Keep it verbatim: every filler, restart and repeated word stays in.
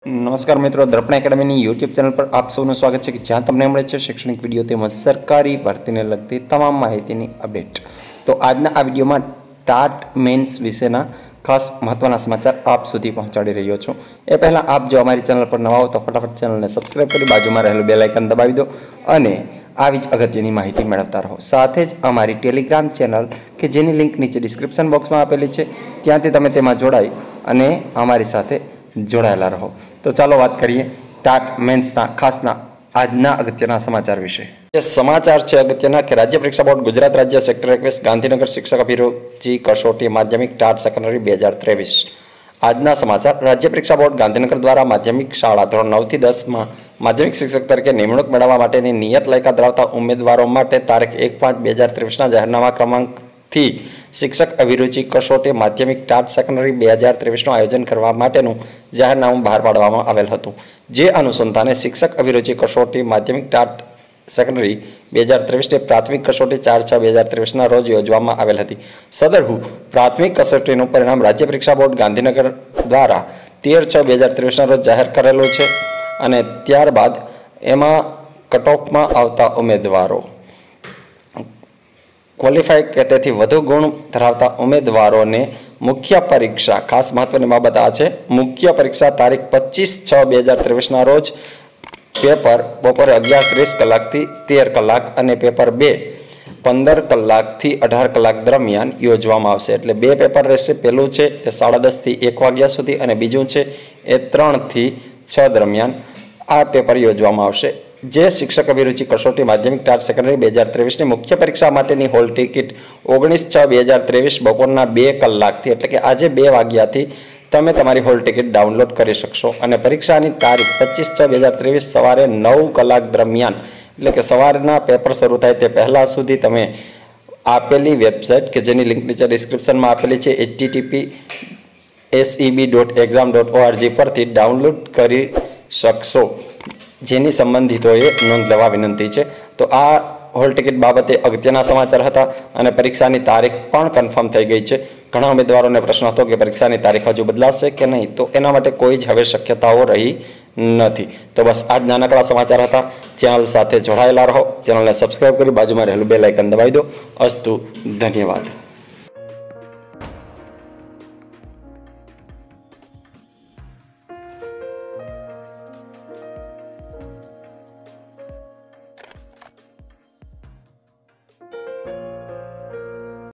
नमस्कार मित्रों, दर्पण एकेडमी यूट्यूब चैनल पर आप सबનું સ્વાગત છે કે જ્યાં તમને મળે છે શૈક્ષણિક વિડીયો તેમજ સરકારી ભરતીને લગતી તમામ માહિતીની અપડેટ। તો આજના આ વિડીયોમાં ટાટ મેન્સ વિશેના ખાસ મહત્વના સમાચાર આપ સુધી પહોંચાડી રહ્યો છું। એ પહેલાં આપ જો અમારી ચેનલ પર નવા હો તો ફટાફટ ચેનલને સબસ્ક્રાઇબ કરી બાજુમાં રહેલું બેલ આઇકન દબાવી દો અને આવી જ અગત્યની માહિતી મેળવતા રહો। સાથે જ અમારી ટેલિગ્રામ ચેનલ કે જેની લિંક નીચે ડિસ્ક્રિપ્શન બોક્સમાં આપેલી છે ત્યાંથી તમે તેમાં જોડાઈ અને અમારી સાથે જોડાયેલા રહો। तो चलो बात करिए टाट मेन्सना खासना आजना अगत्यना समाचार विषय। ये समाचार है अगत्यना कि राज्य परीक्षा बोर्ड गुजरात राज्य सेक्टर एकवीस गांधीनगर शिक्षक अभिरुचि कसोटी माध्यमिक टाट सेकंडरी बे हज़ार तेवीस। आजना समाचार राज्य परीक्षा बोर्ड गांधीनगर द्वारा माध्यमिक शाळा धोरण नौ थी दस में माध्यमिक शिक्षक तरीके निमणूक मेळववा माटेनी नियत लायकात धरावता उम्मीदवारों माटे तारीख एक पांच बे हज़ार तेवीस ना जाહેરનામા क्रमांक थी शिक्षक अभिरुचि कसोटी माध्यमिक टाट सेकंडरी बे हज़ार तेवीस आयोजन करवा माटेनु जाહેરનામું बहार पाडवामां आवेल हतुं। जे अनुसंधाने शिक्षक अभिरुचि कसोटी माध्यमिक टाट सेकंडरी बे हज़ार तेवीस ने प्राथमिक कसोटी चार छ बे हज़ार तेवीस रोज योजवामां आवेल हती। सदरहु प्राथमिक कसोटीनुं परिणाम राज्य परीक्षा बोर्ड गांधीनगर द्वारा तेर छ बे हज़ार तेवीस रोज जाहेर करेलुं छे अने त्यारबाद एमां कटऑफमां आवता उम्मीदवारों क्वॉलिफाई के तेथी वधु गुण धरावता उम्मीदवारों ने मुख्य परीक्षा खास महत्वनी बाबत आ छे। मुख्य परीक्षा तारीख पच्चीस छ बे हज़ार तेवीस ना रोज पेपर बपोरे अगियार तीस कलाक थी तेर कलाक अने पेपर बे पंदर कलाक थी अठार कलाक दरमियान योजवामां आवशे। एटले बे पेपर रहेशे। पहेलुं छे ए साढ़ा दस थी एक वाग्या सुधी अने बीजुं छे ए त्रण थी छ दरमियान आ पेपर योजवामां आवशे। जे शिक्षक अभिरुचि कसोटी माध्यमिक टाट सेकंडरी बे हज़ार तेवीस ने मुख्य परीक्षा माटेनी होल टिकिट ओगनीस छ बे हज़ार तेवीस बपोરના बे कलाकથી એટલે કે આજે બે વાગ્યાથી તમે તમારી હોલ ટિકિટ ડાઉનલોડ કરી શકશો અને પરીક્ષાની તારીખ પચીસ છ બે હજાર ત્રેવીસ સવારે નવ કલાક દરમિયાન એટલે કે સવારના પેપર શરૂ થાય તે પહેલા સુધી તમે આપેલી વેબસાઇટ કે જેની લિંક નીચે ડિસ્ક્રિપ્શનમાં આપેલી છે H T T P S E B dot exam dot O R G પરથી ડાઉનલોડ કરી શકશો। જેની સંબંધિતોએ નોંધ લેવા વિનંતી છે। તો આ હોલ ટિકિટ બાબતે અગત્યના સમાચાર હતા અને પરીક્ષાની તારીખ પણ કન્ફર્મ થઈ ગઈ છે। ઘણા ઉમેદવારોને પ્રશ્ન હતો કે પરીક્ષાની તારીખ હજુ બદલાશે કે નહીં, તો એના માટે કોઈ જ હવે શક્યતાઓ રહી નથી। તો બસ આ જ નાનકડા સમાચાર હતા। ચેનલ સાથે જોડાયેલા રહો, ચેનલને સબસ્ક્રાઇબ કરી બાજુમાં રહેલું બેલ આઇકન દબાવી દો। અસ્તુ, ધન્યવાદ।